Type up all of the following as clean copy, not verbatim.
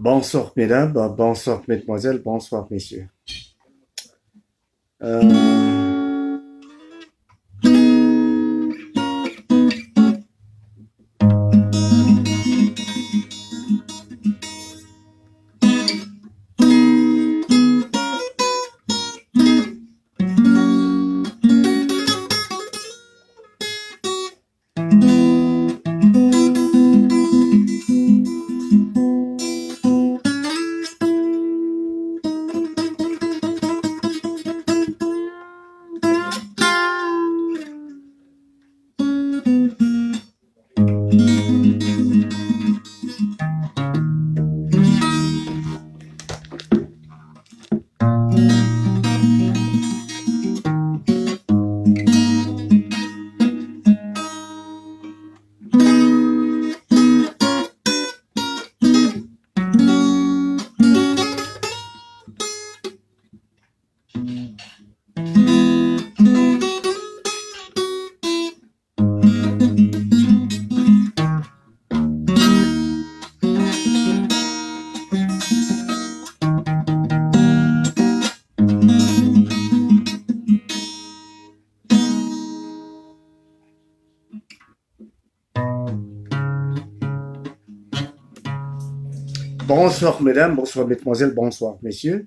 Bonsoir mesdames, bonsoir mesdemoiselles, bonsoir messieurs. Euh, Bonsoir mesdames, bonsoir mesdemoiselles, bonsoir messieurs.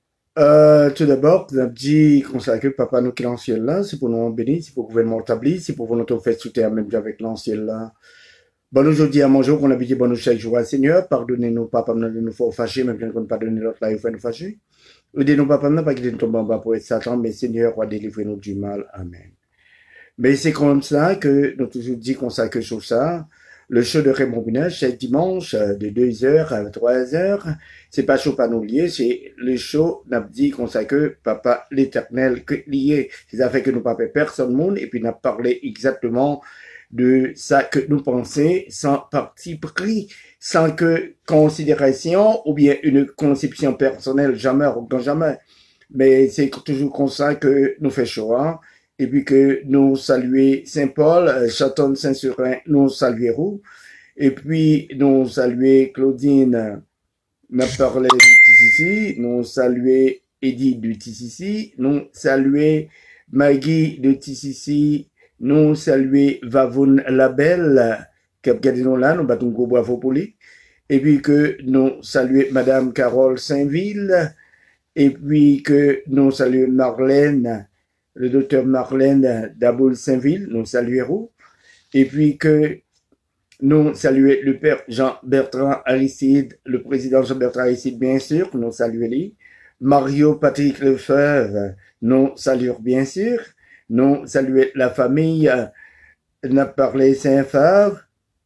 Tout d'abord, nous avons dit qu'on sait papa nous qui est l'ancien là, c'est pour nous bénir, c'est pour le gouvernement établi, c'est pour notre fête sous terre même avec l'ancien là. Bon aujourd'hui à manger, qu'on a dit bon nous chaque jour à Seigneur, pardonnez-nous papa nous de nous faire fâcher, même qu'on ne pardonne l'autre là, il faut nous fâcher. Aidez-nous papa nous pas qu'il nous tombe en bas pour être Satan, mais Seigneur, va délivrer nous du mal. Amen. Mais c'est comme ça que nous toujours dit qu'on sait sur ça. Le show de Raymond Binage, chaque dimanche, de 2h à 3h. C'est pas chaud pas nous lier, c'est le show, n'a dit qu'on sait que papa l'éternel que lié. C'est ça fait que nous pas fait personne monde, et puis n'a parlé exactement de ça que nous pensons sans parti pris, sans que considération, ou bien une conception personnelle, jamais, jamais. Mais c'est toujours comme ça que nous fait chaud, hein. Et puis que nous saluer Saint-Paul, Châton Saint-Surin, nous saluerons. Et puis nous saluer Claudine, n'a parlé du Tissisi, nous saluer Edith du Tissisi, nous saluer Maggie de Tissisi, nous saluer Vavoun Labelle, Cap Gadinon là, nous battons gros bravo pour lui. Et puis que nous saluer Madame Carole Saint-Ville, et puis que nous saluer Marlène, le docteur Marlène d'Aboul-Saint-Ville, nous saluerons. Et puis que nous saluons le père Jean-Bertrand Aristide, le président Jean-Bertrand Aristide, bien sûr, nous saluons. Mario Patrick Lefebvre, nous saluons bien sûr. Nous saluons la famille n'a parlé Saint-Phare.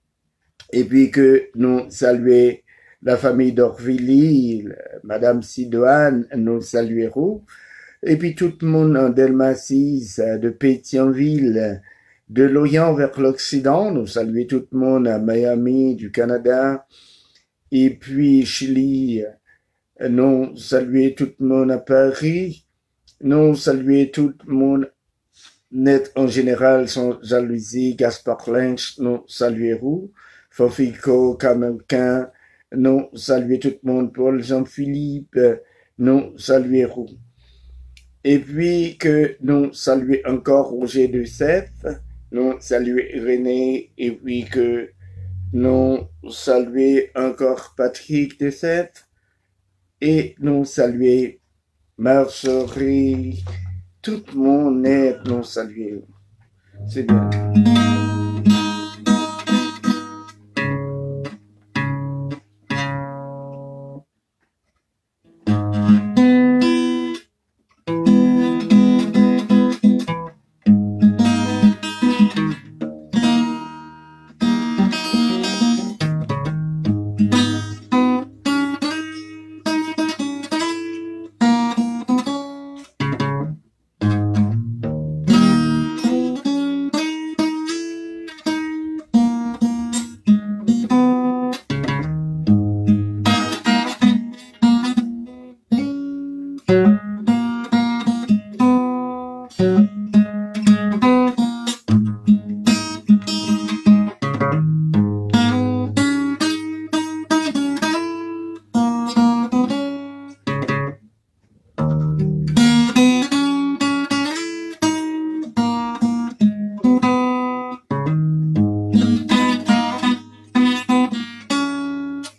Et puis que nous saluons la famille d'Orvilly, Madame Sidoine, nous saluerons. Et puis tout le monde en Delmasis, de Pétionville, de l'Orient vers l'Occident, nous saluons tout le monde à Miami, du Canada, et puis Chili, nous saluons tout le monde à Paris, nous saluons tout le monde net en général, sans jalousie, Gaspard Lynch, nous saluons, Fofico, Camelquin, nous saluons tout le monde, Paul Jean-Philippe, nous saluons. Et puis que nous saluons encore Roger de Sèvres, nous saluons René, et puis que nous saluons encore Patrick de Sèvres, et nous saluons Marjorie, tout le monde est, nous saluons. C'est bien.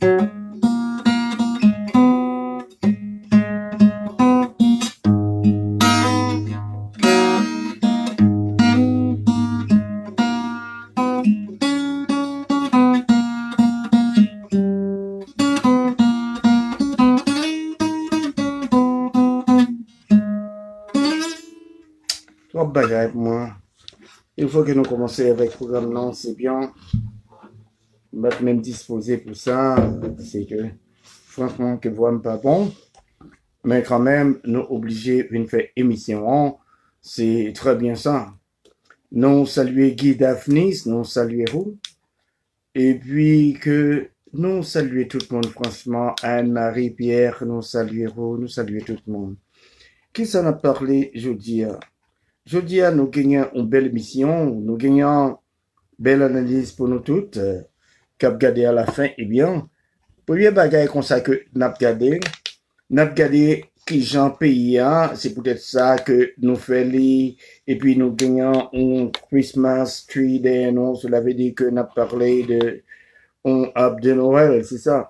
Trop bagaille pour moi. Il faut que nous commencions avec le programme, non, c'est bien. Même disposé pour ça, c'est que, franchement, que voix pas bon. Mais quand même, nous obligés de faire émission, c'est très bien ça. Nous saluer Guy Daphnis, nous saluer vous. Et puis que nous saluer tout le monde, franchement, Anne-Marie, Pierre, nous saluer vous, nous saluer tout le monde. Qui s'en a parlé jeudi? Jeudi, nous gagnons une belle émission, nous gagnons une belle analyse pour nous toutes. Cap gardé à la fin, eh bien, premier bagage comme ça que n'a gardé qui j'en pays, c'est peut-être ça que nous faisons, et puis nous gagnons un Christmas tree day, non, cela veut dire que n'a parlé de un arbre de Noël, c'est ça.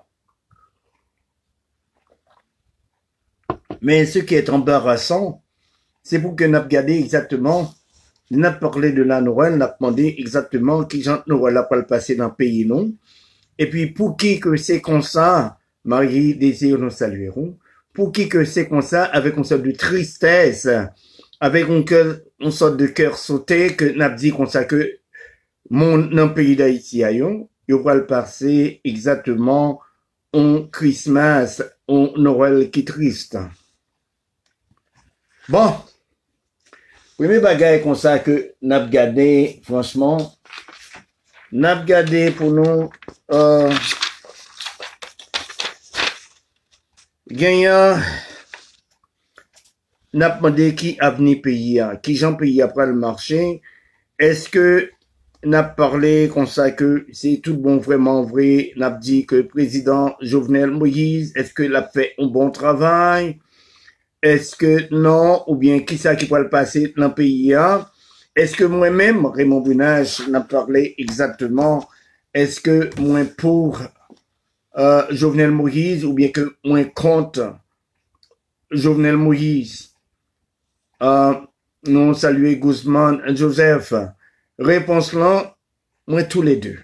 Mais ce qui est embarrassant, c'est pour que n'a regardé exactement, n'a parlé de la Noël, n'a demandé exactement qui j'en Noël a pas le passé dans le pays, non. Et puis, pour qui que c'est comme ça, Marie désire nous saluerons, pour qui que c'est comme ça, avec une sorte de tristesse, avec une sorte de cœur sauté, que n'a dit comme ça que dans le pays d'Haïti, il va le passer exactement un Christmas, un Noël qui est triste. Bon. Premier bagage comme ça que n'a regardé, franchement, n'a regardé pour nous, gagnant, n'a demandé qui a venu payer, qui j'en paye après le marché. Est-ce que n'a parlé comme ça que c'est tout bon vraiment vrai, n'a dit que le président Jovenel Moïse, est-ce qu'il a fait un bon travail? Est-ce que non, ou bien qui ça qui peut le passer dans le pays? Est-ce que moi-même, Raymond Brunage, n'a parlé exactement? Est-ce que moi pour Jovenel Moïse, ou bien que moi contre Jovenel Moïse? Nous saluons Guzman, Joseph. Réponse là, moi tous les deux.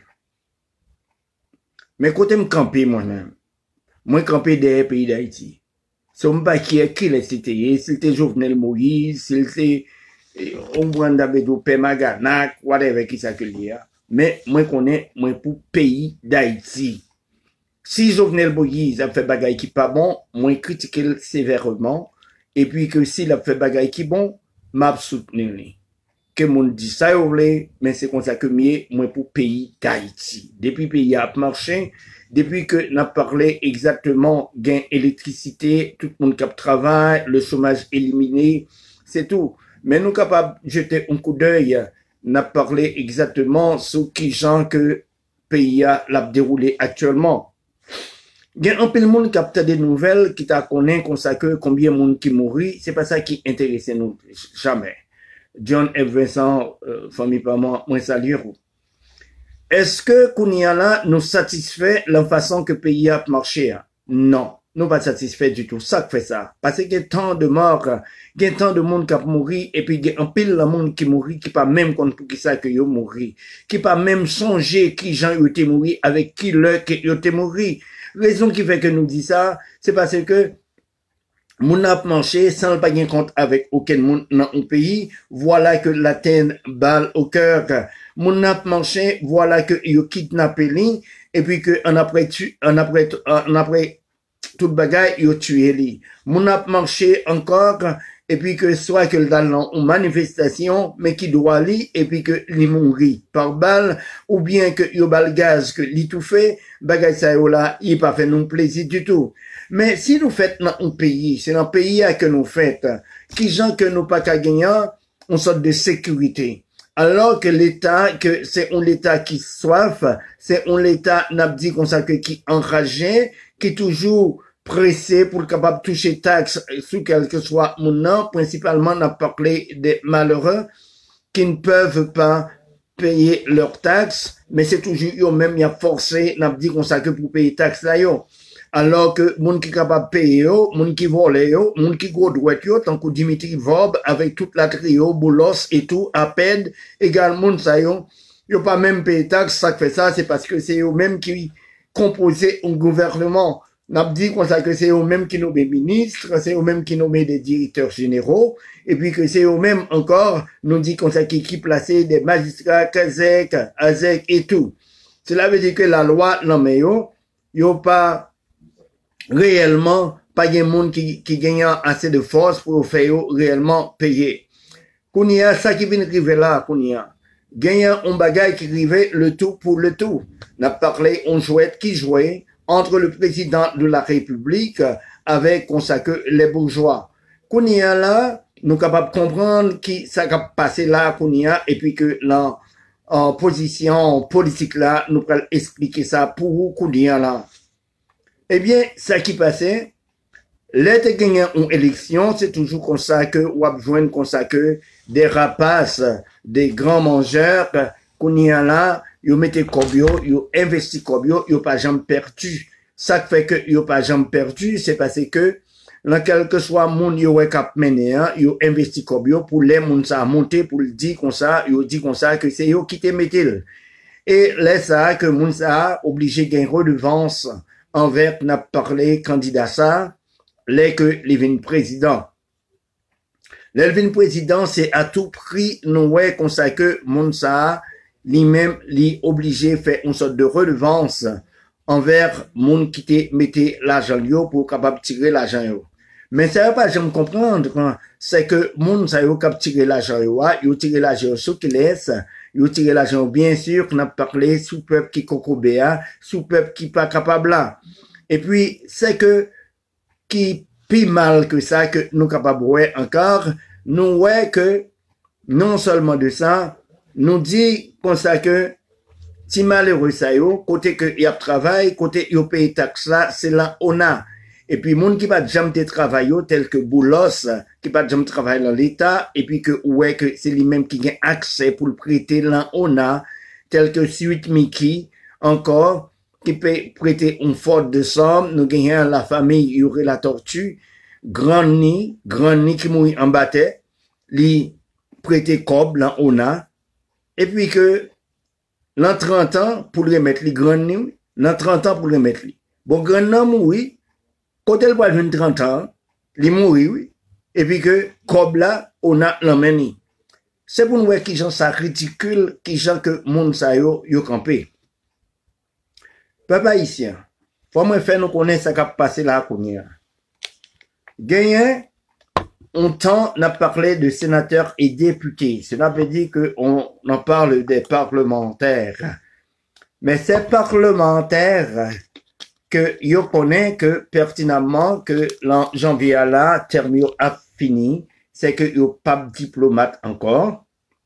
Mais côté me camper moi-même, moi camper des pays d'Haïti. Si on pas qui c'était Jovenel Moïse, c'était Ombran Dabedo, Pemaganak, whatever qui ça que a. Mais moi connais, moi pour pays d'Haïti. Si Jovenel Moïse a fait bagaille qui pas bon, moi critiquer sévèrement. Et puis que s'il a fait bagaille qui bon, m'a soutenu. Que mon dit ça mais c'est comme ça que moi pour pays d'Haïti. Depuis pays a marché, depuis que n'a parlé exactement gain électricité, tout le monde cap travail, le chômage éliminé, c'est tout. Mais nous capables de jeter un coup d'œil, n'a parlé exactement sur qui gens que pays a l'a déroulé actuellement. Il y a un peu de monde qui a des nouvelles, qui t'a connaît comme ça que combien de monde qui mourit, c'est pas ça qui intéresse nous jamais. John F. Vincent, famille par moi salue. Est-ce que Kounia là nous satisfait la façon que le pays a marché? Non, nous pas satisfait du tout. Ça fait ça. Parce qu'il y a tant de morts, il y a tant de monde qui a mouru, et puis il y a un pile de monde qui mourit, qui pas même contre pour qui ça que yo mouru, qui pas même songer qui gens ont été mouru, avec qui le qui ont été mouru. Raison qui fait que nous dit ça, c'est parce que moun a marché sans pas bien compte avec aucun monde dans un pays, voilà que la terre balle au cœur. Moun a marché, voilà que yo kidnappé li, et puis que en après tout bagaille yo tué li. Moun a marché encore, et puis que soit que dans une manifestation, mais qui doit li, et puis que li mourit par balle, ou bien que yo bal gaz que li tout fait, bagaille ça yo là, il pas fait non plaisir du tout. Mais si nous faites dans un pays, c'est dans un pays que nous faites, qui gens que nous pas qu'à gagner, une sorte de sécurité. Alors que l'État, que c'est un État qui soif, c'est un État, n'a dit comme ça, qui enragé, qui toujours pressé pour capable toucher taxes sous quel que soit mon nom, principalement n'a parlé des malheureux qui ne peuvent pas payer leurs taxes, mais c'est toujours eux-mêmes qui a forcé, n'a dit qu'on ça que pour payer taxes là yo. Alors que moun qui capable payer yo, moun qui vole yo, moun qui gros droit yo, tant que Dimitri Vob avec toute la trio, Boulos et tout, APED, également ça yo pas même payé taxes, ça fait ça, c'est parce que c'est eux-mêmes qui composaient un gouvernement. N'a dit qu'on ça que c'est eux-mêmes qui nomment des ministres, c'est eux-mêmes qui nomment des directeurs généraux, et puis que c'est eux-mêmes encore, nous dit qu'on ça qui plaçait des magistrats, Kazek, Azek et tout. Cela veut dire que la loi, non mais yo pas réellement, pas de monde qui gagne assez de force pour faire réellement payer. Qu'on y a ça qui vient arriver là, qu'on y a. Gagne un bagage qui arrivait le tout pour le tout. N'a parlé, on jouait, qui jouait entre le président de la République avec consacré les bourgeois. Qu'on y a là, nous capables de comprendre qui ça a passé là, qu'on y a, et puis que là, en position politique là, nous allons expliquer ça pour qu'on y a là. Eh bien, ça qui passait, l'être gagné une élection, c'est toujours comme ça que, ou a besoin comme ça que, des rapaces, des grands mangeurs, qu'on y a là, yo mettez kobyo, yo investi kobyo, yo pas jamais perdu. Ça fait que yo pas jamais perdu, c'est parce que, dans quel que soit moun yo cap mené, yo investi kobyo pour les moun ça monter, pour le dire comme ça, yo dit comme ça que c'est yo qui te mettel. Et là, ça, que moun ça obligé gain redevance envers n'a parlé candidat ça, les que les vin président. L'Elvin président, c'est à tout prix, nous, ouais, comme ça que moun ça, lui-même, lui obligé faire une sorte de redevance envers moun qui te mettait l'argent yo pour capable tirer l'argent yo. Mais ça veut pas jamais comprendre, c'est que moun ça yo capable tirer l'argent yo tirer l'argent sous qui laisse, yo tirer l'argent bien sûr, qu'on a parlé sous peuple qui kokobéa, sous peuple qui pas capable là. Et puis, c'est que, qui plus mal que ça, que nous capables ouais encore, nous ouais que, non seulement de ça, nous dit comme ça que, si malheureux ça yo, côté que y a travail, côté y a paye taxe là, c'est là on a. Et puis, moun qui va jamais te travailler, tel que Boulos, qui va jamais travailler dans l'État, et puis que, ouais, que c'est lui-même qui a accès pour le prêter là on a, tel que Suite Mickey, encore, qui peut prêter une faute de somme, nous gagnons la famille, y aurait la tortue, grand nid qui mouille en bâtiment, li prêter cob, là, on a, et puis que, l'an 30 ans, pour le remettre, les grand nid, l'an 30 ans pour le remettre, bon, grand nid mouille, quand elle va 30 ans, li mouille, oui, et puis que, cob là, on a l'emmeni. C'est pour nous voir qui gens ça ridicule, qui gens que monde ça yo campé. Papa ici, faut moi faire nous connaître ça qui a passé là à Kounia. Gagné, on temps n'a parlé de sénateurs et députés. Cela veut dire que on en parle des parlementaires. Mais ces parlementaires que yo connaît que pertinemment que l'an janvier là termine a fini, c'est que yo pas diplomate encore.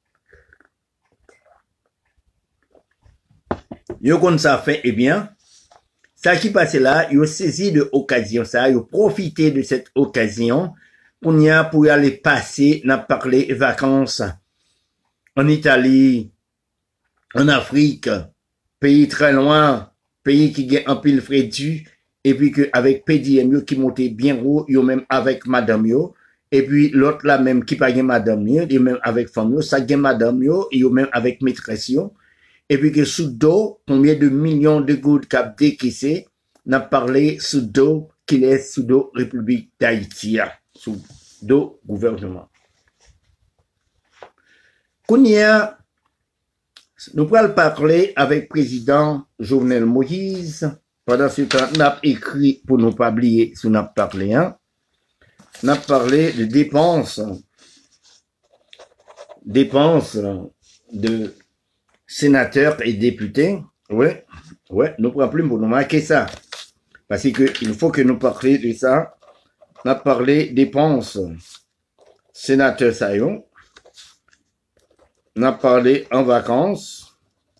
Yo kon ça fait eh bien ça qui passe là, ils ont saisi de occasion, ça, ils ont profité de cette occasion pour y aller passer, n'a parlé vacances en Italie, en Afrique, pays très loin, pays qui gagne un pile frais dû, et puis que avec PDM qui montait bien haut, yo même avec madame yo, et puis l'autre là même qui pas gagne madame yo, et même avec femme yo, ça gagne madame yo, et yo même avec maîtresse yo. Et puis que sous dos, combien de millions de gouttes cap décaissé, n'a parlé sous dos qu'il est sous dos République d'Haïti, sous dos gouvernement. Kounia, nous pourrons parler avec président Jovenel Moïse, pendant ce temps, n'a écrit pour nous pas oublier ce n'a parlé, hein. N'a parlé de dépenses de sénateurs et députés, ouais, nous prenons plus pour nous marquer ça. Parce que il faut que nous parlions de ça. On a parlé dépenses sénateurs saillons. On a parlé en vacances.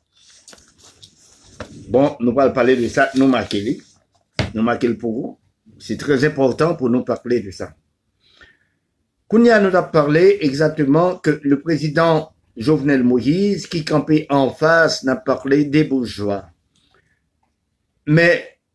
Bon, nous allons parler de ça, nous marquer. Nous marquer pour vous. C'est très important pour nous parler de ça. Kounia nous a parlé exactement que le président Jovenel Moïse, qui campait en face, n'a parlé des bourgeois. Mais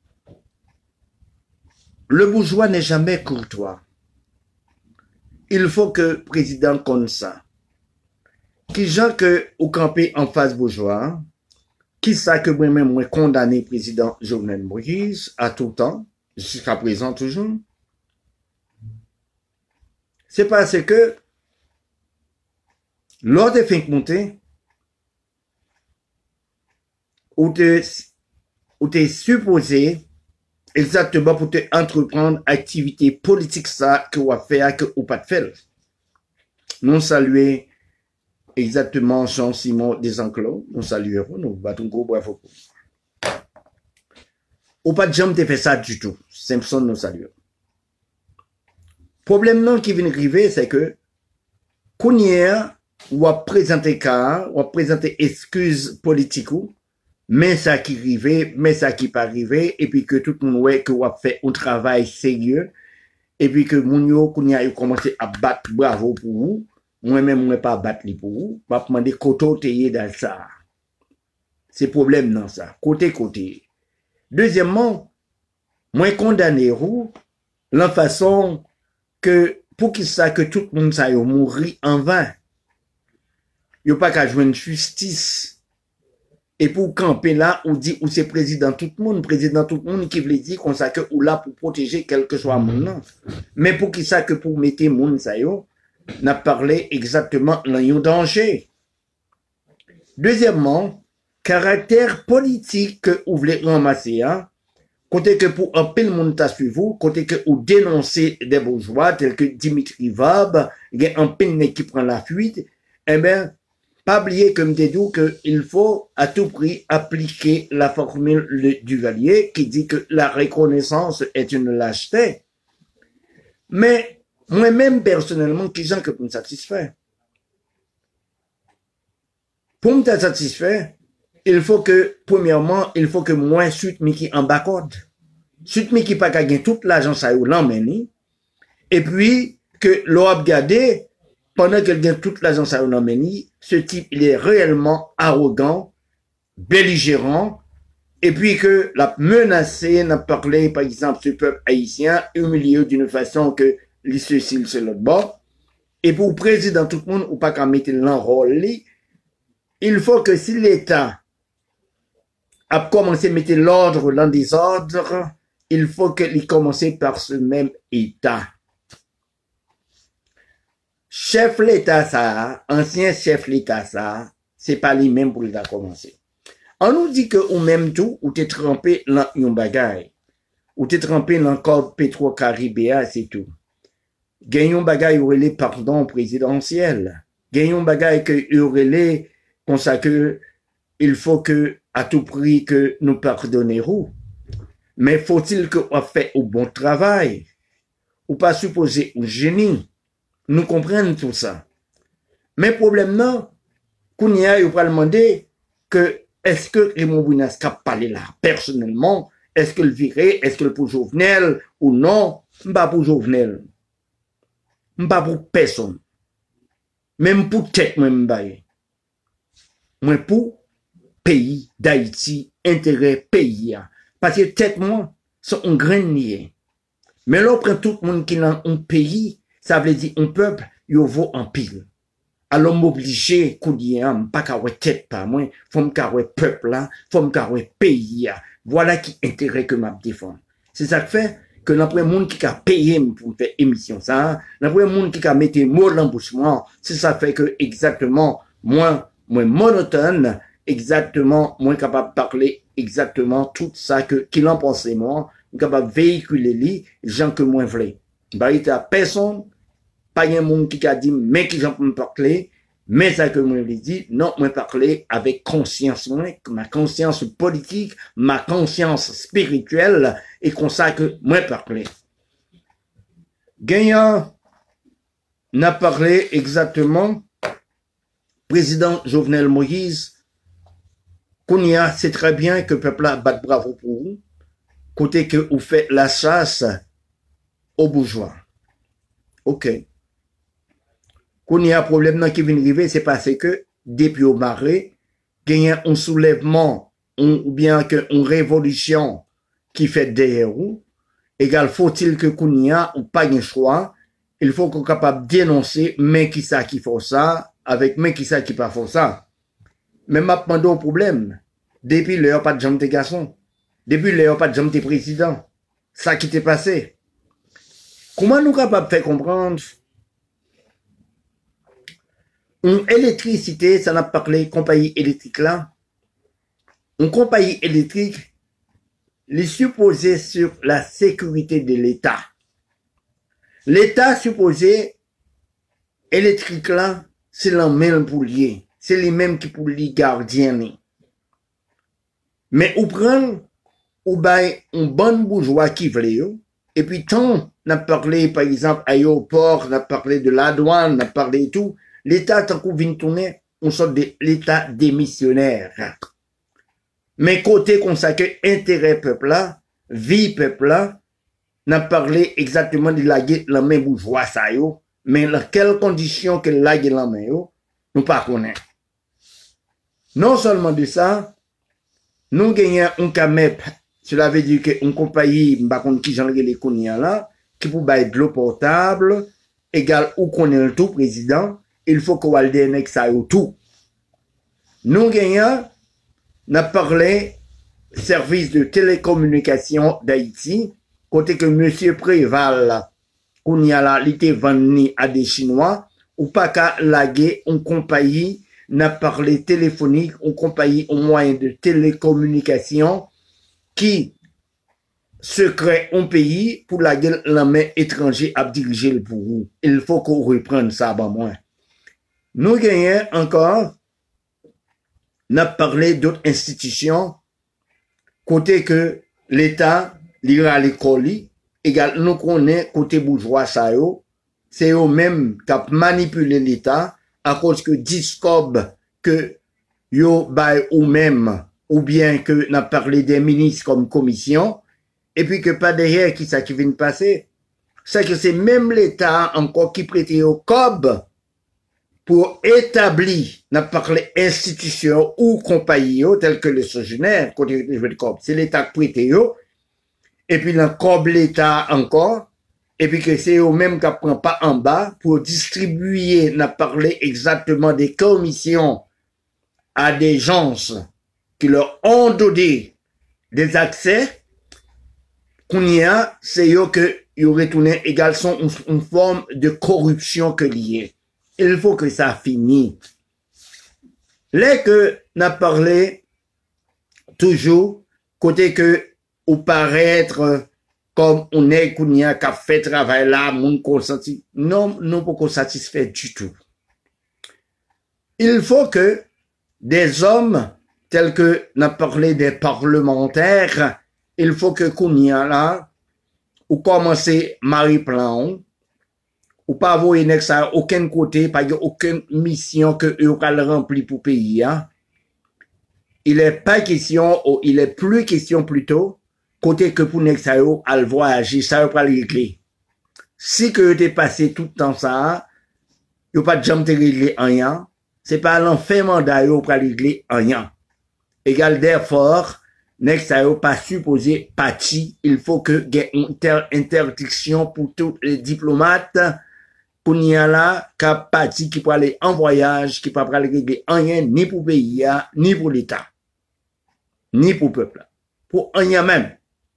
le bourgeois n'est jamais courtois. Il faut que le président connaisse ça. Qui gens que au campé en face bourgeois, qui ça que moi-même moi condamné président Jovenel Moïse à tout temps, jusqu'à présent toujours. C'est parce que lors des fins montées, où t'es supposé exactement pour te entreprendre activité politique ça que ou à faire que ou pas de faire. Nous saluer exactement Jean-Simon Desenclos, nous saluerons, nous battons gros bravo. Ou pas de jamais te fait ça du tout. Simpson nous saluons. Problème non qui vient arriver, c'est que Kounier ou a présenté cas, ou a présenté excuses politiques, mais ça qui arrivait, mais ça qui pas arrivé, et puis que tout le monde ouais que ou a fait un travail sérieux, et puis que Mounio Kounier a commencé à battre bravo pour vous. Moi-même, moi pas battre pour vous, pas demander côté dans ça. C'est problème dans ça, côté. Deuxièmement, moi condamné vous, la façon que, pour qu'il sache que tout le monde ça mourir en vain. Il n'y a pas qu'à jouer une justice. Et pour camper là, on dit, ou c'est président tout le monde qui veut dire qu'on sait que ou là pour protéger quel que soit mon nom. Mais pour qu'il sache que pour mettre mon ça n'a parlé exactement d'un danger. Deuxièmement, caractère politique que vous voulez ramasser, hein, côté que pour un peu le monde t'a suivi vous, côté que vous dénoncez des bourgeois tels que Dimitri Vab, il y a un peu qui prend la fuite, eh bien, pas oublier comme t'ai dit qu'il faut à tout prix appliquer la formule du Duvalier qui dit que la reconnaissance est une lâcheté. Mais moi-même, personnellement, qui j'en que pour me satisfaire? Pour me satisfaire, il faut que, premièrement, il faut que moi, suite mi qui en bas code. Suite mi qui pas gagner toute l'argent ça ou l'emmeni. Et puis, que l'on a regardé, pendant qu'elle gagne toute l'argent ça ou l'emmeni, ce type, il est réellement arrogant, belligérant, et puis que l'a menacé, n'a parlé, par exemple, ce peuple haïtien, humilié d'une façon que ceci, c'est l'autre bord. Et pour président tout le monde, ou pas qu'à mettre l'enrôle, il faut que si l'État a commencé à mettre l'ordre dans des ordres, il faut qu'il commence par ce même État. Chef l'État ça, ancien chef l'État ça, c'est pas lui-même pour l'État commencer. On nous dit que ou même tout, ou t'es trempé dans yon bagay, ou t'es trempé dans le code Petro-Caribéa, c'est tout. Gagnons bagay ou les pardon présidentiel. Gagnons bagay que ou les comme ça que il faut que à tout prix que nous pardonnerons. Mais faut-il que on fait au bon travail ou pas supposer au génie. Nous comprenons tout ça. Mais problème non, qu'on y a, il va demander que est-ce que Raymond Bouinas a parlé là personnellement, est-ce que le viré, est-ce que le pour Jovenel ou non, pas pour Jovenel. Pas pour personne. Même pour tête, même bail. Moi pour pays d'Haïti, intérêt pays. Parce que tête moi, c'est un grand nier. Mais là, on prend tout le monde qui est dans un pays, ça veut dire un peuple, il vaut en pile. Alors m'obliger, koudien, pas qu'à tête pas moi, faut me qu'à peuple là, faut me qu'à pays. Voilà qui intérêt que m'a défendre. C'est ça que fait que l'après monde qui a payé pour faire émission ça, l'après monde qui a mis mot l'embouchement, c'est ça fait que exactement moi monotone, exactement moins capable de parler exactement tout ça que qu'il en pensait moi, capable de véhiculer les gens que moi voulais. Bah il y a personne, pas un monde qui a dit mais qui j'en peux parler. Mais ça que moi je dis, non, moi parler avec conscience, ma conscience politique, ma conscience spirituelle, et comme ça que moi parler. Gagnant n'a parlé exactement, président Jovenel Moïse, Kounia, c'est très bien que le peuple a battu bravo pour vous, côté que vous faites la chasse aux bourgeois. Ok. Qu'on y a un problème qui vient arriver, c'est parce que depuis au marais, gagne un soulèvement ou bien une révolution qui fait derrière vous, égal faut-il que Kounia ou pas de choix, il faut qu'on soit capable de dénoncer, mais qui ça qui fait ça, avec mais qui ça qui pas fait ça. Mais maintenant, un problème. Depuis l'heure, pas de jambe de garçon. Depuis l'heure, pas de jambe de président. Ça qui t'est passé. Comment nous capables de faire comprendre? Une électricité, ça n'a pas parlé compagnie électrique là. Une compagnie électrique, les supposé sur la sécurité de l'État. L'État supposé électrique là, c'est le même pour lier. C'est les mêmes qui pour les gardiens. Mais ou prendre ou bail un bon bourgeois qui veut, et puis tant on a parlé par exemple aéroport, on a parlé de la douane, on a parlé de tout, l'État tant qu'on vient tourner, on sort de l'État démissionnaire. Mais côté consacré intérêt peuple là, vie peuple là, on a parlé exactement de la main bourgeois ça yo, mais dans quelles conditions que la main yo, nous pas connaître. Non seulement de ça, nous gagnons un CAMEP, cela veut dire qu'une compagnie, qui j'en les connaît là, qui peut bailler de l'eau portable, égal ou qu'on est le tout président, il faut qu'on ait des ça au tout. Nous gagnons, n'a parlé service de télécommunication d'Haïti, côté que monsieur Préval, qu'on y a là, il était vendu à des Chinois, ou pas qu'à laguer une compagnie, n'a parlé téléphonique, une compagnie au moyen de télécommunication qui se crée un pays pour la main étranger à diriger le pour vous. Il faut qu'on reprenne ça, ben moins. Nous gagnons encore, n'a parlé d'autres institutions, côté que l'État, l'ira à l'école, égal, nous connaissons côté bourgeois, ça yo, c'est eux-mêmes qui ont manipulé l'État, à cause que discob que yo bay ou même ou bien que n'a parlé des ministres comme commission et puis que pas derrière qui ça qui vient de passer, c'est que c'est même l'État encore qui prête au COB pour établir n'a parlé institution ou compagnie telles que le Sogénaire côté de COB, c'est l'État qui prête yo et puis dans COB l'État encore. Et puis que c'est eux-mêmes qui prennent pas en bas pour distribuer, n'a parlé exactement des commissions à des gens qui leur ont donné des accès, qu'on y a, c'est eux que ils retournent également une forme de corruption que liée. Il faut que ça finisse. Là que n'a parlé toujours, côté que, ou paraître, comme on est qu'on y a qu'à fait travail là, mon consenti. Non, non pas qu'on satisfait du tout. Il faut que des hommes, tels que n'a parlé des parlementaires, il faut que qu'on y a là, ou commencer Marie-Plan, ou pas avoir ça aucun côté, pas y a aucune mission que eux rempli pour pays, hein. Il est pas question, ou il est plus question plutôt, côté que pour ça yo al voyager ça pas régler si que t'es passé tout le temps ça yo pas de jamais te régler rien c'est pas l'enfer mandat yo pour régler rien égal d'effort next ça yo pas supposé parti il faut que y ait une interdiction pour tous les diplomates pour y a là cap parti qui pour aller en voyage qui pas pour régler rien ni pour pays ni pour l'état ni pour peuple pour rien même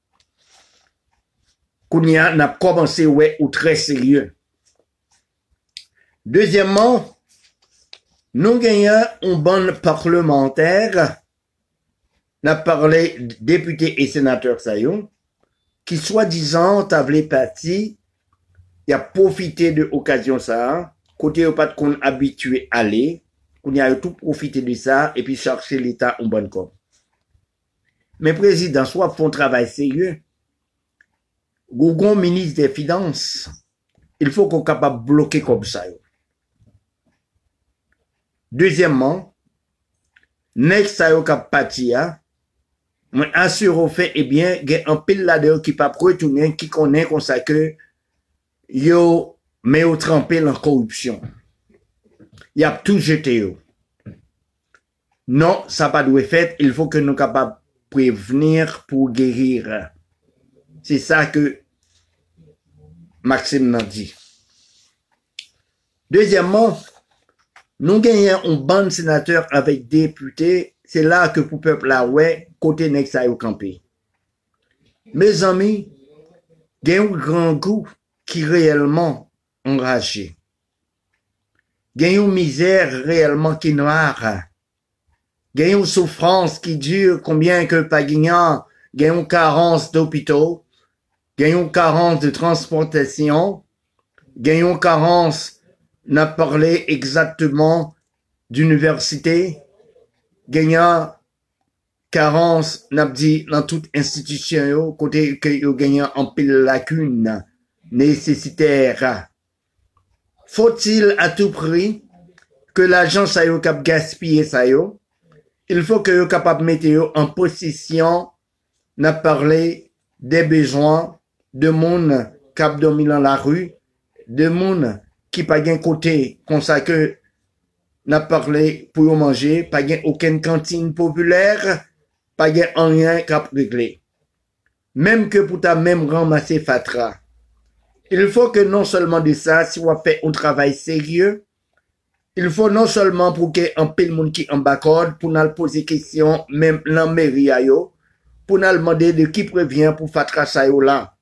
Kounia n'a commencé ouais ou très sérieux. Deuxièmement, nous gagnons un bon parlementaire, n'a parlé député et sénateur Sayon, qui soi-disant avait parti, il a profité de l'occasion ça, côté au pas qu'on habitué à aller, qu'on a tout profité de ça et puis chercher l'État en bonne com. Mais président, soit font travail sérieux. Gougon ministre des Finances, il faut qu'on soit capable de bloquer comme ça. Deuxièmement, next ça yo k'ap pati a, moi assure au fait eh bien, gen un pile là-dedans qui pas retourner qui connaît comme ça que yo mais au trempé dans corruption. Y a tout jeté yo. Non, ça pas doit fait. Il faut que nous capables prévenir pour guérir. C'est ça que Maxime n'a dit. Deuxièmement, nous gagnons un bon sénateur avec députés. C'est là que pour peuple là, ouais, côté Nexa au campé. Mes amis, il y a un grand goût qui réellement enragé. Il y a une misère réellement qui noire. Il y a une souffrance qui dure combien que pas gagnant. Il y a une carence d'hôpitaux. Il y a une carence de transportation. Il y a une carence, n'a parlé exactement d'université. Il y a carence, n'a dit dans toute institution, côté que il y a en pile lacune nécessitaire. Faut-il à tout prix que l'agent ça yo cap gaspiller ça yo? Il faut que yo capable mettre yo en possession n'a parlé des besoins de monde cap dormi dans la rue, de monde qui pas gain côté comme ça que n'a parlé pour manger, pas gain aucune cantine populaire, pas gain rien cap réglé. Même que pour ta même ramasser fatra. Il faut que non seulement de ça, si on fait un travail sérieux, il faut non seulement pour qu'il y ait un peu de monde qui en bacorde, pour nous poser question, même dans la mairie, pour nous demander de qui prévient pour faire ça là.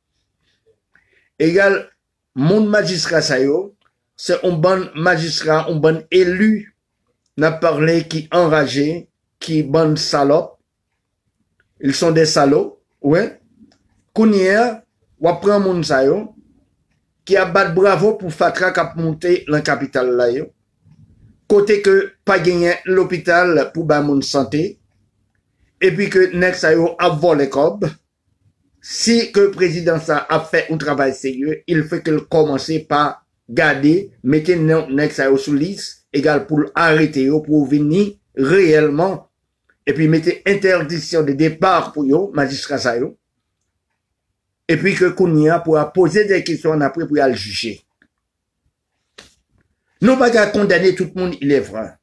Égal, mon magistrat ça c'est un bon magistrat, un bon élu, n'a parlé qui enragé, qui bon salope. Ils sont des salauds, ouais. Kounia, ou prend mon ça qui a battu bravo pour Fatra qui a monté dans la capitale là yo. Côté que pas gagné l'hôpital pour ba mon santé et puis que next yo a volé cob. Si que président ça a fait un travail sérieux, il faut qu'il commence par garder, mettre next yo sous liste égal pour arrêter yo pour venir réellement et puis mettre interdiction de départ pour yo magistrat ça yo. Et puis que Kounia pourra poser des questions après pour le juger. Nous ne pouvons pas condamner tout le monde, il est vrai.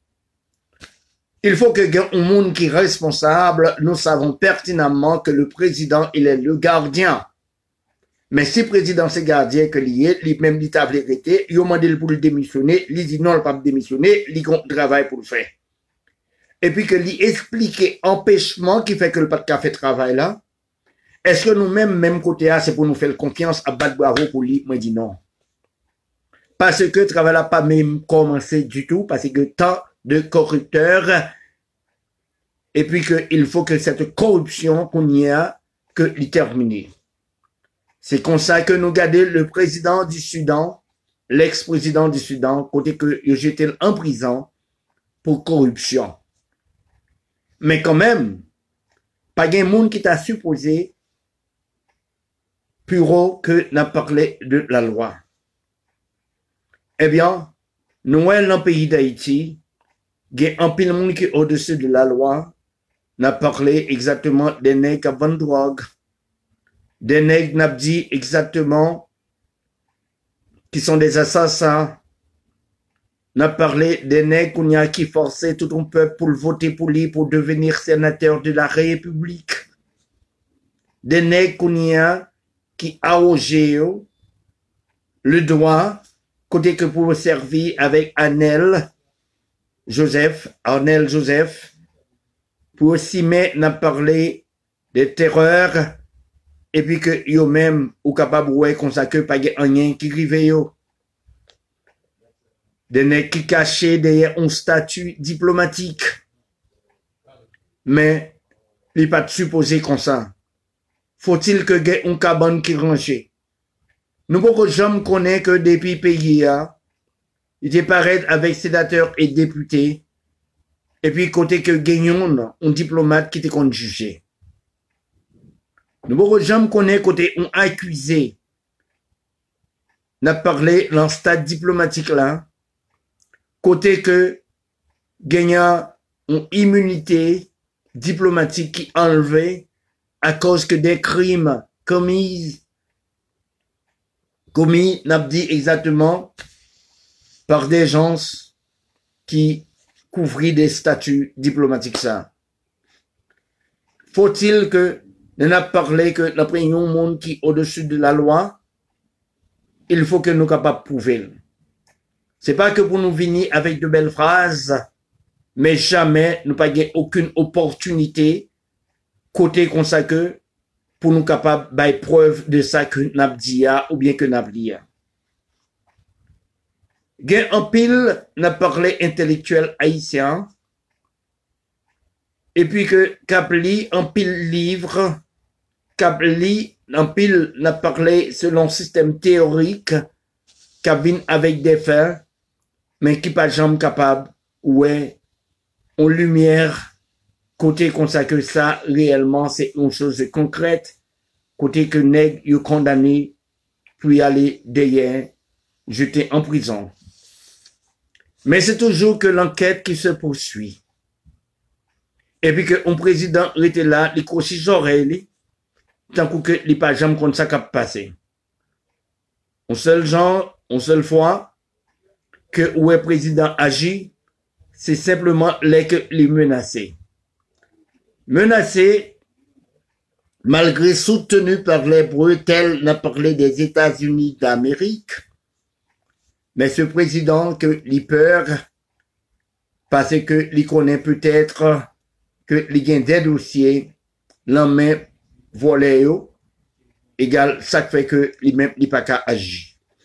Il faut que un monde qui est responsable, nous savons pertinemment que le président, il est le gardien. Mais si le président c'est gardien que lui-même dit la vérité, il a demandé pour le démissionner, il dit non, il ne pas démissionner, il a un travail pour le faire. Et puis que lui explique empêchement qui fait que le pas de fait travail là. Est-ce que nous-mêmes, même côté A, c'est pour nous faire confiance à battre bravo pour lui? Moi, je dis non. Parce que le travail n'a pas même commencé du tout, parce que tant de corrupteurs, et puis qu'il faut que cette corruption qu'on y a, que l'y terminer. C'est comme ça que nous gardons le président du Soudan, l'ex-président du Soudan, côté que j'étais en prison pour corruption. Mais quand même, pas de monde qui t'a supposé plus haut que n'a parlé de la loi. Eh bien, nous, dans le pays d'Haïti, il y a un peu de monde qui est au-dessus de la loi, n'a parlé exactement des nègres qui vendent drogue, des nègres n'a dit exactement qui sont des assassins, n'a parlé des nègres qui forçaient tout un peuple pour voter pour lui, pour devenir sénateur de la République, des nègres qui arrogeait le droit, côté que pour servir avec Arnel Joseph, pour aussi n'a parlé des terreurs, et puis que yo même, ou capable, ouais, qu'on ça que pas rien qui rive yo. Des nègres qui cachaient derrière un statut diplomatique. Mais, il n'est pas supposé comme ça. Faut-il que y ait un cabane qui range? Nous pouvons jamais connaître que depuis pays, il est pareil avec sénateurs et députés, et puis côté que gagnons un diplomate qui était qu'on jugé. Nous pouvons jamais connaître côté un accusé. N'a parlé dans le stade diplomatique là, côté que gagnant une immunité diplomatique qui enlevée à cause que des crimes commis, n'a dit exactement par des gens qui couvrir des statuts diplomatiques ça? Faut-il que nous avons parlé que nous avons un monde qui est au-dessus de la loi? Il faut que nous soyons capables de prouver. C'est pas que pour nous venir avec de belles phrases, mais jamais nous pas aucune opportunité côté comme ça que pour nous capables de preuve de ça que nous dit ou bien que nous dit. Gen en pile n'a parlé intellectuel haïtien et puis que Capli en pile livre Capli en pile n'a parlé selon système théorique qui avec des faits mais qui pas jamais capable ouais en lumière côté comme ça que ça réellement c'est une chose concrète côté que nèg yo condamné puis aller derrière jeté en prison. Mais c'est toujours que l'enquête qui se poursuit. Et puis que un président était là, il croit ses oreilles, tant que il pas jamais comme ça qui a passé. Un seul genre, une seule fois, que où le président agit, c'est simplement les menacés. Menacés, malgré soutenu par l'hébreu tel n'a parlé des États-Unis d'Amérique, mais ce président que il peur parce que il connaît peut-être que il gagne des dossiers, l'en volé égal ça fait que il même il pas qu'à agir.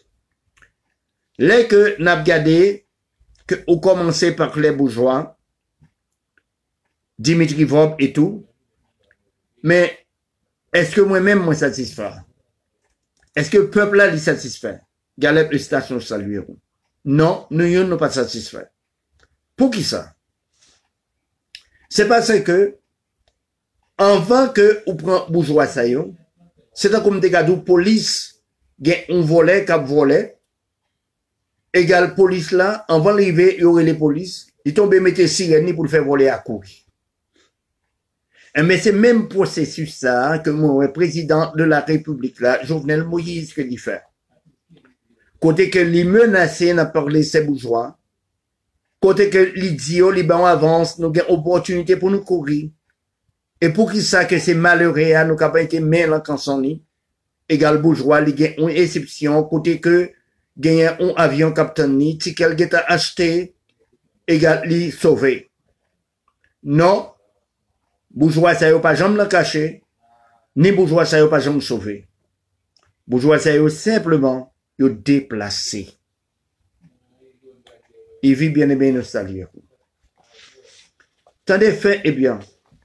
Les que n'a regardé que au commencé par les bourgeois, Dimitri Vob et tout, mais est-ce que moi-même moi satisfait? Est-ce que le peuple là est satisfait? Galep les stations salueront. Non, nous ne sommes pas satisfaits. Pour qui ça? C'est parce que, avant que vous preniez bourgeois ça c'est comme des gars de police, un volet, cap volet, égal police là, avant d'arriver, il y aurait les polices, ils tombent mettre sirène pour le faire voler à courir. Mais c'est même processus ça que mon président de la République là, Jovenel Moïse, que il fait. Côté que les menacés n'a parlé ces bourgeois, côté que les dios, les bancs avancent, nous avons opportunité pour nous courir. Et pour qui ça que c'est malheureux, nous avons été main là quand on lit, égal bourgeois, il y a une exception, côté que gagne un avion capitaine ni, si quelqu'un a acheté, égal li sauvé. Non, bourgeois ça y a pas jamais le caché, ni bourgeois ça y a pas jamais sauvé. Bourgeois ça y a simplement yo déplacé. Il vit bien et bien nous saluer. Tant de fait, eh bien,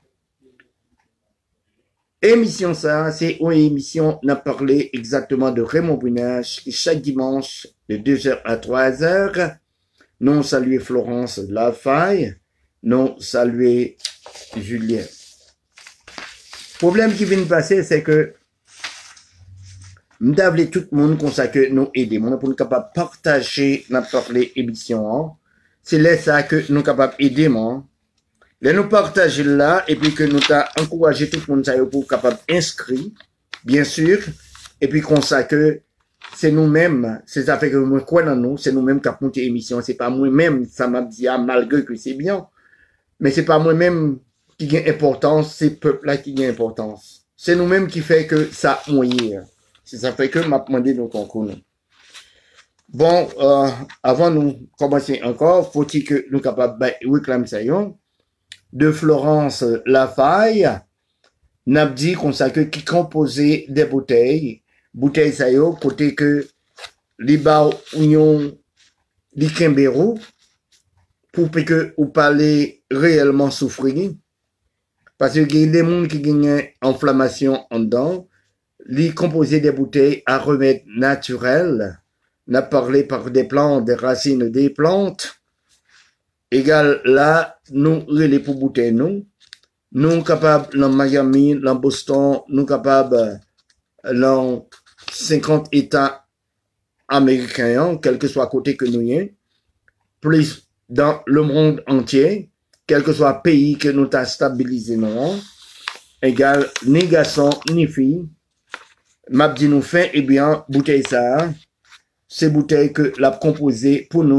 émission ça, c'est une émission, on a parlé exactement de Raymond Brunage, qui chaque dimanche, de 2h à 3h, nous saluer Florence Lafaille, nous saluer Julien. Problème qui vient de passer, c'est que nous devons tout le monde consacrer nous aider. Nous pour nous capables partager notre parler émission. C'est là ça que nous sommes capables d'aider. Là nous partager là et puis que nous t'as encouragé tout le monde pour capable inscrire, bien sûr, et puis consacrer. C'est nous-mêmes, c'est ça fait que nous croyons dans nous, c'est nous-mêmes qui avons monté l'émission. C'est pas moi-même, ça m'a dit malgré que c'est bien, mais c'est pas moi-même qui gagne importance, c'est le peuple là qui gagne importance. C'est nous-mêmes qui fait que ça moyen. C'est ça fait que m'a demandé nos concours. Bon, avant nous commencer encore, faut-il que nous capables de réclamer ça de Florence Lafaille, n'a dit qu'on sait que qui composait des bouteilles ça côté que les bas union les Kimbérou pour que vous parlez réellement souffrir parce que il y a des gens qui gagnent inflammation en dedans. Les composés des bouteilles à remède naturel, n'a parlé par des plantes, des racines des plantes, égal là, nous, les pour bouteilles, nous capables, dans Miami, dans Boston, nous capables, dans 50 États américains, quel que soit côté que nous y plus dans le monde entier, quel que soit pays que nous t'a stabilisé, non, égal, ni garçon, ni fille, m'a dit nous fait, eh bien, bouteille ça, c'est bouteille que l'a composé pour nous,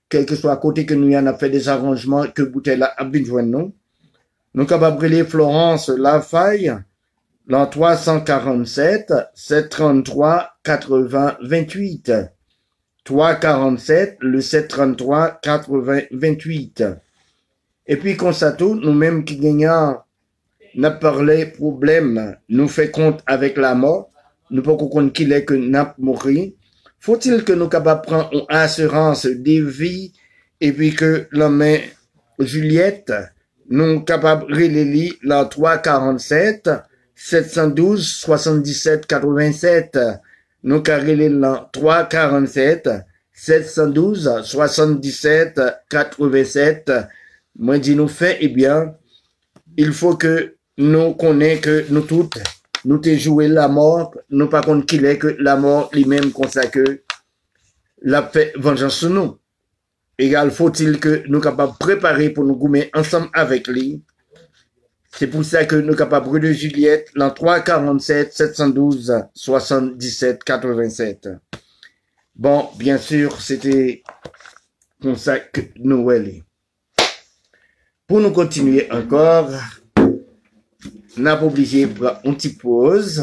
quel que soit à côté que nous y en a fait des arrangements que bouteille là a besoin de nous. Nous capables de brûler Florence Lafaille, l'an 347, 733, 80, 28. 347, le 733, 80, 28. Et puis, constatons, nous-mêmes qui gagnons, n'a parlé problème, nous fait compte avec la mort, nous pas qu'on qu'il est que n'a mourir. Faut-il que nous capables prendre une assurance des vies et puis que la main Juliette, nous capables de relayer la 347, 712, 77, 87. Nous carrelé la 347, 712, 77, 87. Moi, dis nous fait, eh bien, il faut que nous connaissions que nous toutes, nous t'ai joué la mort, nous pas contre qu'il est que la mort lui-même consacre la fait vengeance sur nous. Égal, faut-il que nous capables de préparer pour nous goumer ensemble avec lui. C'est pour ça que nous capables de Juliette, l'an 347, 712, 77, 87. Bon, bien sûr, c'était comme ça que nous allons. Pour nous continuer encore, on n'a pas obligé de prendre une petite pause.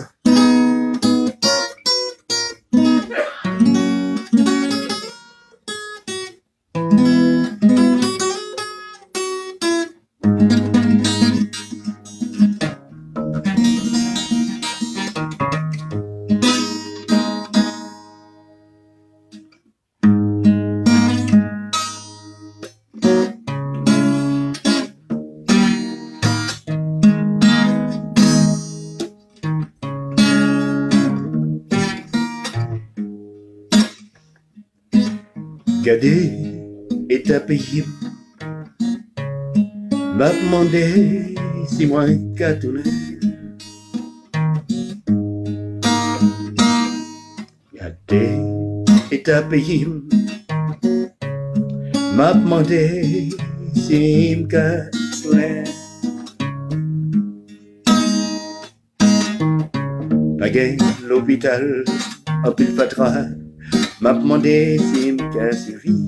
Gardez est à payer. M'a demandé si moi qu'à tourner. Gardez est à payer. M'a demandé si moi qu'à tourner. Pagaille l'hôpital en pile patra. M'a demandé si m'ka suffit.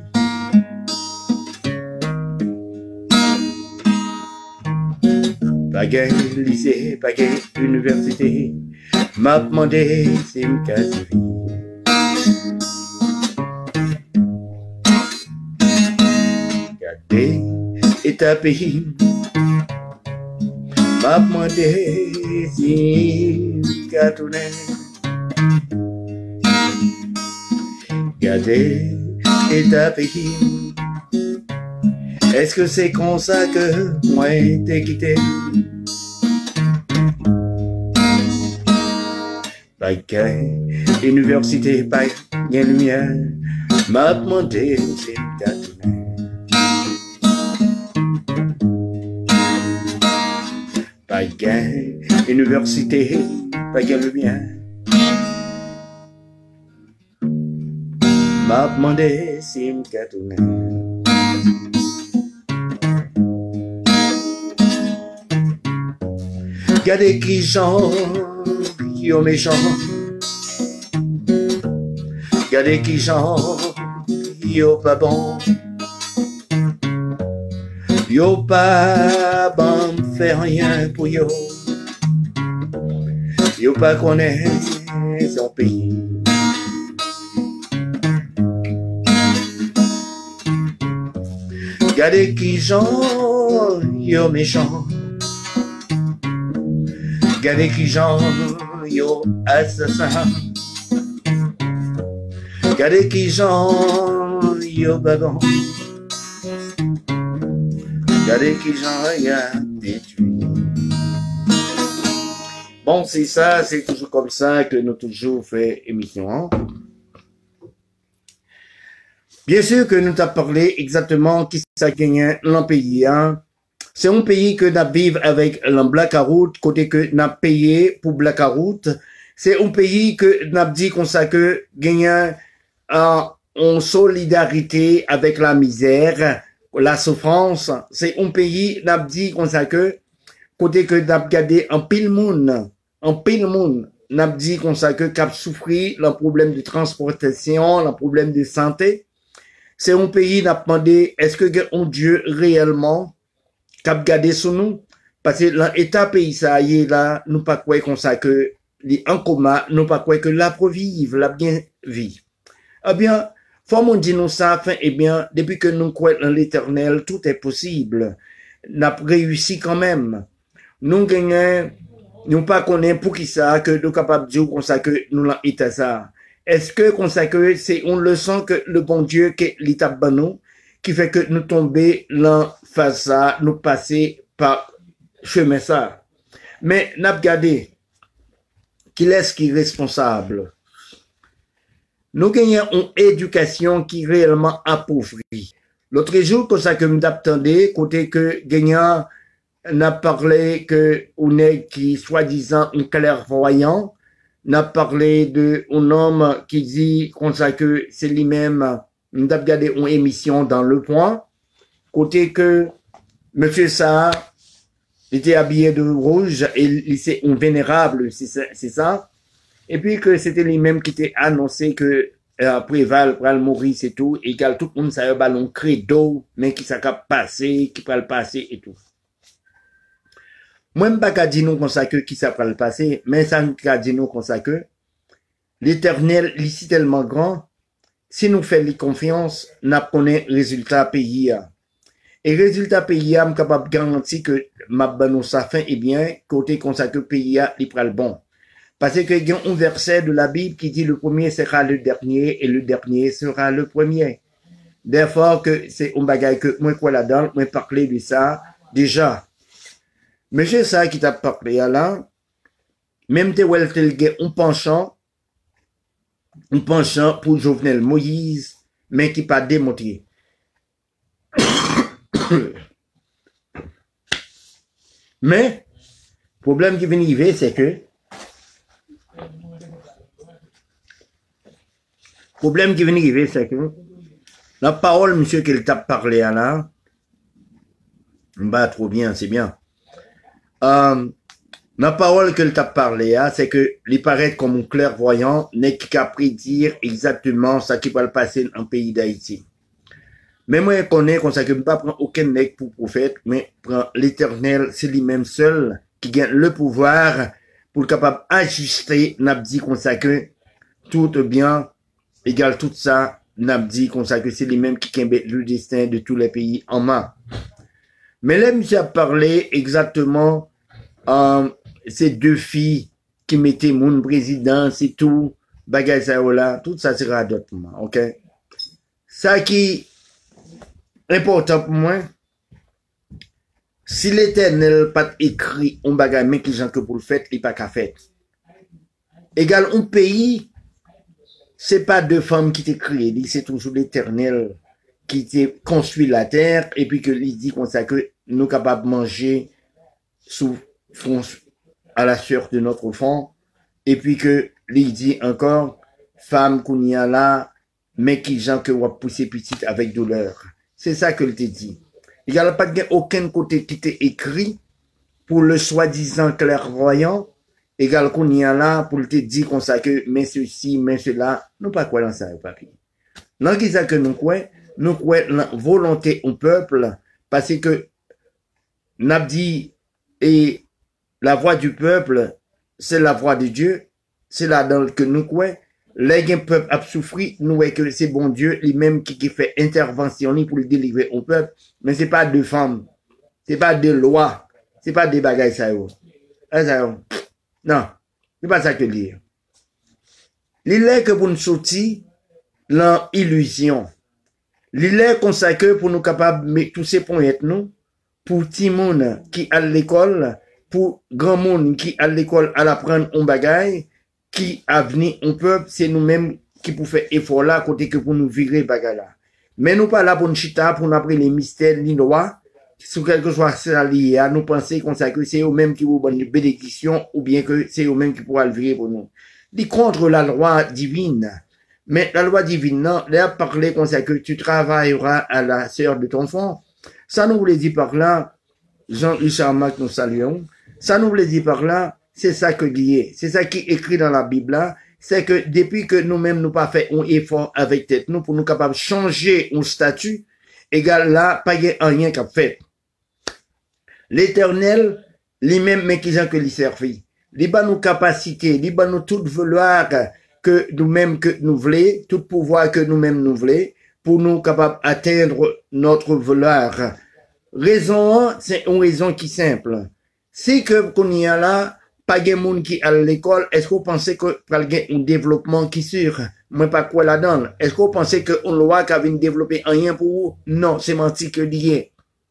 Pagaille lycée, pagaille université. M'a demandé si m'ka suffit. Gardez état pays. M'a demandé si m'ka tourner. Gardez état pays. Est-ce que c'est comme ça que moi t'ai quitté? Pas qu'un université, pas qu'un lumière, m'a demandé si t'as tourné. Pas qu'un université, pas qu'un lumière. M'a demandé si m'ka tourné. Gardez qui gens, yo méchant. Gardez qui gens, yo pas bon. Yo pas bon, fait rien pour yo. Yo pas connaît son pays. Gardez qui gens, yo méchant. Gardez qui gens, yo assassin. Gardez qui gens, yo babon. Gardez qui gens, y'a détruit. Bon, c'est ça, c'est toujours comme ça que nous toujours fait émission. Hein? Bien sûr que nous t'avons parlé exactement qui ça gagne dans le pays. Hein? C'est un pays que nous vivons avec le blackout, côté que nous payé pour blackout. C'est un pays que nous dit qu'on sait que gagne en solidarité avec la misère, la souffrance. C'est un pays nous dit qu'on sait que côté que nous gardé en pile monde, nous dit qu'on sait que cap souffrir le problème de transportation, le problème de santé. C'est un pays n'a demandé, est-ce que un Dieu réellement cap garder sur nous? Parce que l'état pays ça y est là, nous pas quoi comme ça que les en coma, nous pas quoi que la pour vivre, la bien vie. Eh bien, faut mon dire nous ça, enfin, eh bien, depuis que nous croyons en l'éternel, tout est possible. N'a réussi quand même. Nous gagnons, nous pas connaît pour qui ça, que nous capables de dire comme ça que nous l'avons été ça. Est-ce que comme ça que c'est une leçon que le bon Dieu, que l'étape nous, qui fait que nous tomber l'en face ça, nous passer par chemin ça. Mais n'a regardé, qui est-ce qui est responsable? Nous gagnons une éducation qui est réellement appauvrie. L'autre jour, comme ça que m'attendais, côté que gagnant n'a parlé que on est qui soi-disant un clairvoyant, n'a parlé de un homme qui dit comme ça que c'est lui-même, n'a regardé une émission dans Le Point, côté que Monsieur Sarr était habillé de rouge et c'est un vénérable, c'est ça. Et puis que c'était lui-même qui était annoncé que Préval pral mourir, c'est tout, égal tout le monde ça un ballon credo, mais qui s'est passé, qui pral passer et tout. Moi, je ne pas dire nous comme ça que qui ça pral passer, mais ça ne pas dire nous comme ça que l'éternel, ici tellement grand, si nous faisons confiance, nous connaissons résultat pays. Et résultat pays, je suis capable de garantir que ma bonne sa fin est bien, côté comme ça que pays il pral bon. Parce que il y a un verset de la Bible qui dit le premier sera le dernier et le dernier sera le premier. Therefore que c'est un bagage que moi quoi là-dedans, moi parler de ça déjà. Monsieur ça qui t'a parlé là, même te wel tel un penchant pour Jovenel Moïse, mais qui pas démontré. Mais problème qui vient arriver c'est que problème qui vient arriver, c'est que la parole, monsieur, qu'elle t'a parlé à là, bah, trop bien, c'est bien. La parole qu'elle t'a parlé à, c'est que il paraît comme un clairvoyant n'est qu'à prédire exactement ce qui va le passer dans le pays d'Haïti. Mais moi, je connais comme ça que je ne pas prendre aucun mec pour prophète, mais prend l'éternel, c'est lui-même seul qui gagne le pouvoir pour capable ajuster, n'a dit comme ça que tout bien, égal tout ça, n'a dit comme ça que c'est lui-même qui gagne le destin de tous les pays en main. Mais là, monsieur a parlé exactement, ces deux filles qui mettaient mon président, c'est tout, bagage ça là, tout ça sera d'autres moments, ok? Ça qui est important pour moi, si l'éternel pas écrit un bagage, mais qui gens que pour le fait, il pas qu'à fait. Égal, un pays, c'est pas deux femmes qui t'ont créé, c'est toujours l'éternel qui t'a construit la terre, et puis que il dit comme ça que nous capables de manger sous à la sueur de notre enfant, et puis que il dit encore, femme qu'on y a là, mais qui gens que va pousser petite avec douleur. C'est ça que il te dit. Il n'y a pas aucun côté qui t'est écrit pour le soi-disant clairvoyant, égal qu'on y a là pour te dire comme ça que, mais ceci, mais cela, nous pas quoi dans ça, papier. Non, qui ça que nous croyons la volonté au peuple, parce que, n'a dit, et la voix du peuple, c'est la voix de Dieu, c'est là-dedans que nous croyons. Les peuple a souffert, nous voyons que c'est bon Dieu, lui-même qui fait intervention pour le délivrer au peuple, mais c'est pas de femmes, c'est pas de lois, c'est pas des bagages ça y non, c'est pas ça que dire. Il est que pour nous sortir l'illusion. Il est consacré pour nous capables de mettre tous ces points nous, pour petit monde qui à l'école, pour grand monde qui à l'école à l'apprendre un bagage, qui a venu un peuple, c'est nous-mêmes qui pour faire effort là, côté que pour nous virer bagage là. Mais nous pas là pour nous chita, pour nous apprendre les mystères, les lois, sur quelque chose ça lié à nous penser qu'on sait que c'est eux-mêmes qui vous donnent une bénédiction, ou bien que c'est eux-mêmes qui pourront le virer pour nous. Dit contre la loi divine. Mais la loi divine, non, là, parler qu'on sait que tu travailleras à la sœur de ton enfant. Ça nous voulait dire par là, Jean-Richard Marc nous saluons. Ça nous voulait dire par là, c'est ça que lié. C'est ça qui est écrit dans la Bible là. c'est que depuis que nous-mêmes nous pas fait un effort avec tête nous pour nous capables de changer un statut, égal là, pas y a rien qu'a fait. L'Éternel, lui-même, mais qui que lui servi. Il bat nos capacités, il bat nous toute vouloir que nous-mêmes que nous voulons, tout pouvoir que nous-mêmes nous voulons, pour nous capables d'atteindre notre vouloir. Raison, c'est une raison qui est simple. Si que qu'on y a là, pas de monde qui à l'école, est-ce que vous pensez que y a un développement qui sûr? Moi, pas quoi là-dedans. Est-ce que vous pensez que on loi qui vient développer rien pour vous? Non, c'est menti que lié.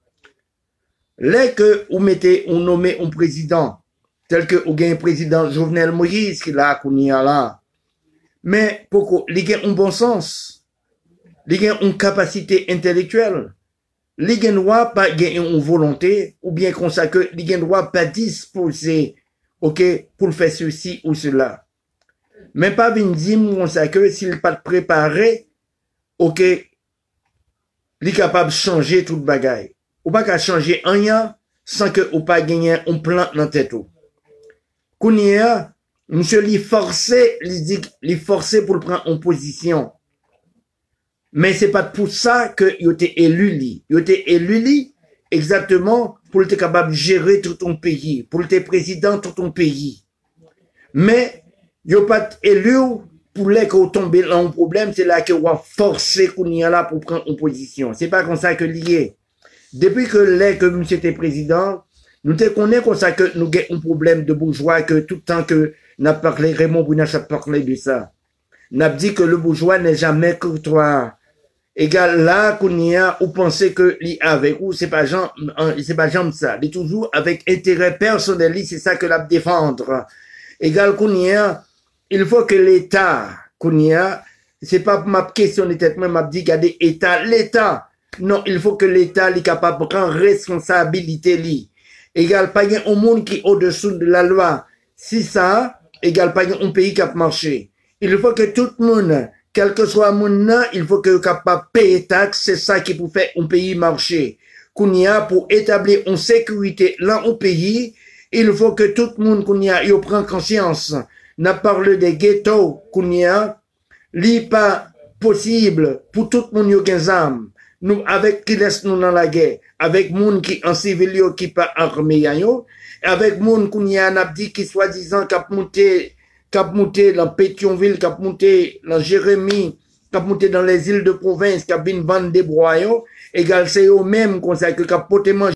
Là que vous mettez, on nommez un président, tel que vous gagnez un président Jovenel Moïse, qui là, qu'on y a là. Mais, pourquoi? Il a un bon sens. Il a une capacité intellectuelle. Il a droit pas une volonté, ou bien qu'on sait que il a droit pas disposer, ok, pour faire ceci ou cela. Mais pas venir dire, qu'on sait que s'il pas préparé, ok, il est capable de changer toute bagaille. Ou pas qu'à changer rien sans que ou pas gagner un plan dans tête ou. Kounia, monsieur li forcé, li forcé pour prendre en position. Mais c'est pas pour ça que il était élu li. Il était élu li exactement pour être capable de gérer tout ton pays, pour être président de tout ton pays. Mais il pas élu pour les qu'on tombe dans un problème, c'est là que on va forcer Kounia là pour prendre en position. C'est pas comme ça que lié. Depuis que monsieur était président, nous te connaissons comme ça que nous avons un problème de bourgeois, que tout le temps que n'a parlé, Raymond Bounache a parlé de ça. N'a dit que le bourgeois n'est jamais courtois. Égal là, qu'on y a, ou pensez que lui avec ou c'est pas genre ça. Il est toujours avec intérêt personnel, c'est ça que l'a défendre. Égal qu'on y a, il faut que l'État, qu'on y a, c'est pas ma question de tête, m'a dit qu'il y a des États, l'État. Non, il faut que l'État est capable de prendre responsabilité li. Égal pas un monde qui est au-dessous de la loi. Si ça, égal pas un pays qui a marché. Il faut que tout le monde, quel que soit mon nom, il faut que capable payer taxes, c'est ça qui peut faire un pays marcher. Qu'on y a pour établir une sécurité là au pays, il faut que tout le monde qu'on y a, il prend conscience. N'a parlé des ghettos qu'on y a, li pas possible pour tout le monde y a des armes. Nous, avec qui laisse nous dans la guerre, avec moun qui en civil qui pas armé yo, avec moun qui n'a dit qui soi-disant cap monté dans Pétionville, cap monté dans Jérémie, cap monté dans les îles de province, cap bin vendre des broyaux, égal c'est eux même qu'on sait que cap poté manger